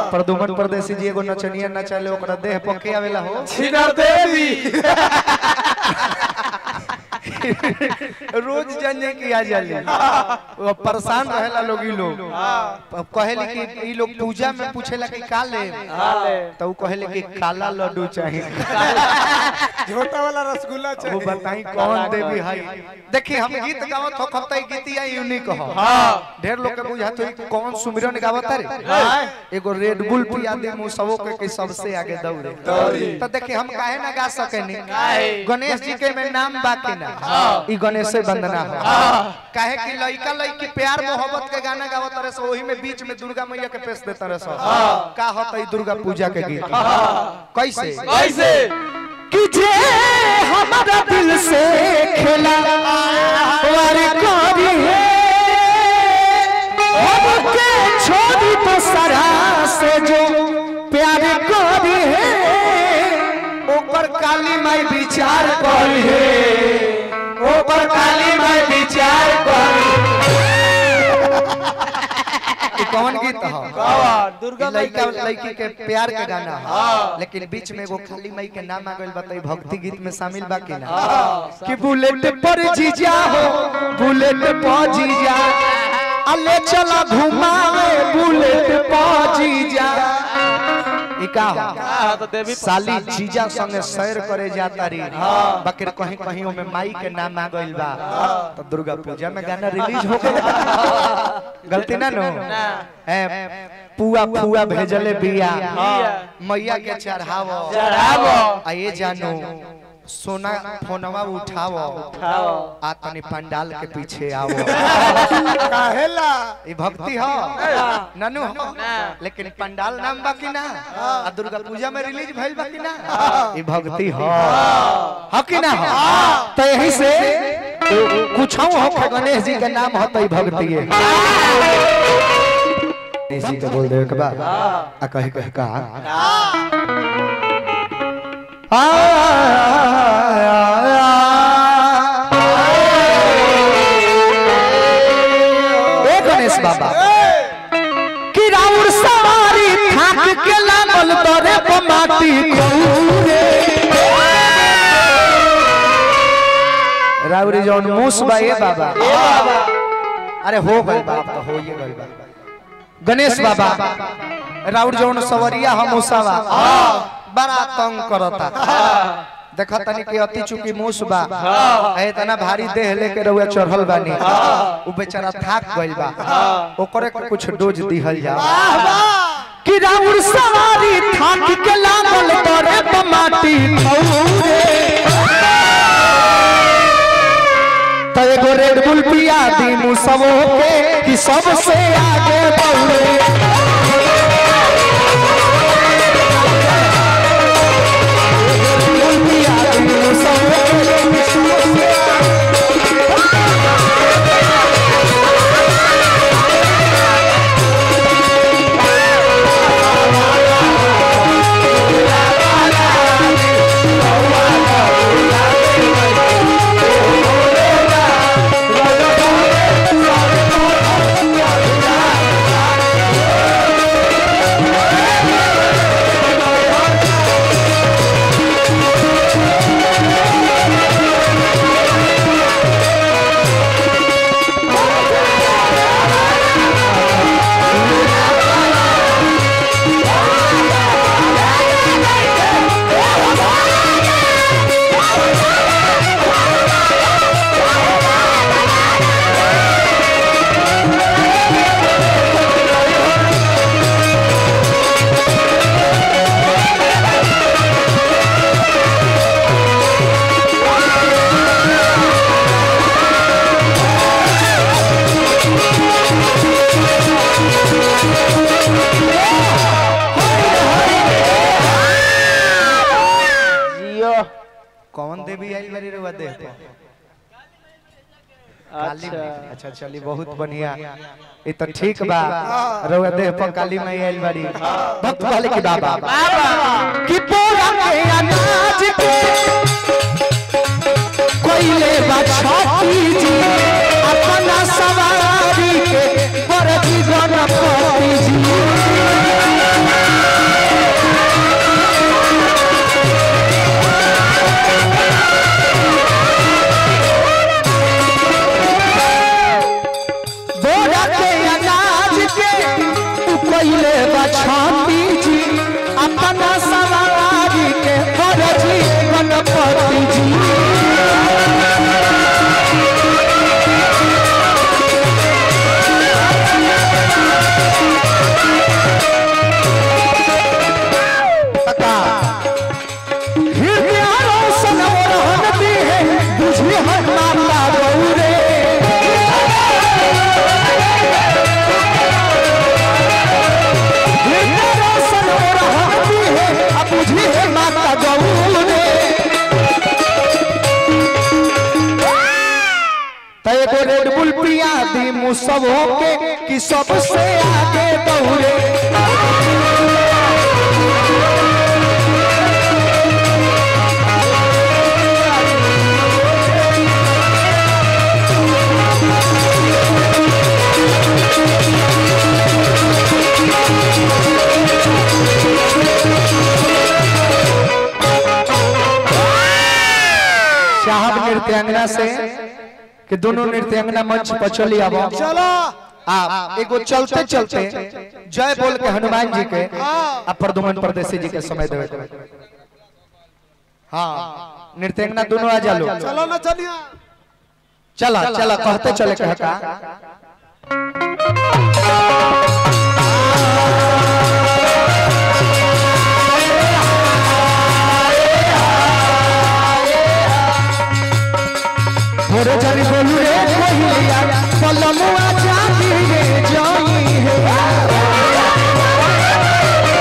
प्रदुमन परदेसी जी एगो नचनिया नचले ओकरा देह पके आवेला हो छिनर देवी रोज जाने की आ जाले वो परेशान रहेला लोग ई लोग कहेले कि ई लोग पूजा में पूछेला कि का ले तो वो कहेले कि काला लड्डू चाहिए झोटा वाला रसगुल्ला चाहिए। वो बताई कौन देवी है। देखिए हम गीत गावत हो खपता ई गीतिया यूनिक हो। ढेर लोग के बुझात हो कि कौन सुमिरन गावत रे एगो रेड बुल पिया दे मु सबो के सबसे आगे दौड़े तो देखिए हम काहे ना गा सकेनी गणेश जी के में नाम बाकी ना ई गणेश से वंदना हो काहे कि लइका लइकी प्यार मोहब्बत के गाना गावत रहे सो ओही में बीच में दुर्गा मैया के पेश देता रहे सो का होता ई दुर्गा पूजा के गीत कैसे कैसे कि जे हमारा दिल से खेला वारी करी है हमके छोड़ी तो सरा से जो प्यार करी है ऊपर काली माई विचार करी है ऊपर काली माई विचार करी कौन गीत हो दुर्गा लइका लइकी के प्यार के गाना लेकिन बीच में वो खाली माई के नाम आ गइल बताई भक्ति गीत में शामिल बा कि ना कि बुलेट पर जीजा हो बुलेट पर जीजा अले चला घुमावे बुलेट पर जीजा इका तो देवी साली जीजा संगे सैर करे जाता री बाकी कहीं कहीं में माई के नाम आ गइल बा तो दुर्गा पूजा में गाना रिलीज हो गया गलती ना नो पुआ पुआ भेजले बिया मैया के चढ़ावो आ ये जानो सोना फोनवा उठावो आ तनी पंडाल के पीछे आवो काहेला ई भक्ति हो ननु हो लेकिन पंडाल नाम बाकी ना आ दुर्गा पूजा में रिलीज भइल बाकी ना ई भक्ति हो कि ना हो तो यही से कुछ हो गणेश जी के नाम हो तो ई भक्ति है गणेश जी के बोल देवे के बाद आ कहे कहे का गणेश बाबा कि राउर सवारी थाक के लागल तोरे माटी खौरे राउरी जौन मूस बा ए बाबा अरे हो गइल बाप तो हो ये गइल बा गणेश बाबा राउर जौन सवरिया हम मूसावा बड़ा तंग करता देखा तनी के अति चुकी मूस बा इतना भारी देह लेके रउआ चढ़ल बानी उ बेचारा थाक गइल बा ओकरे कुछ डोज दिहल जा कि राउर सवारी थाक के लागल तोरे माटी खौरे तो एगो रेड बुल पिया दी मुसवो के कि सबसे आगे दौड़े कौन देवी आई मेरी रुआ दे काली अच्छा चली बहुत बढ़िया ये तो ठीक बा रुआ दे पर काली माई आई बारी भक्त वाले की बाबा कि पूरा के अनाज के कोइले बा छाती जी अपना सवारी के बरजी गणपति जी छाती जी अपना सवारी के फरजी गणपति जी। रेड बुल पिया दी मुसब के कि सबसे आगे दौड़े। साहब नृत्यांगना से कि दोनों नृत्यांगना मंच पर चली आवा। चलो आप एगो चलते चलते जय बोल के हनुमान जी के अब प्रदुमन परदेसी जी के समय देवे। हाँ नृत्यांगना दोनों आ जालो। चलो ना चलिए चला चला कहते चले कहका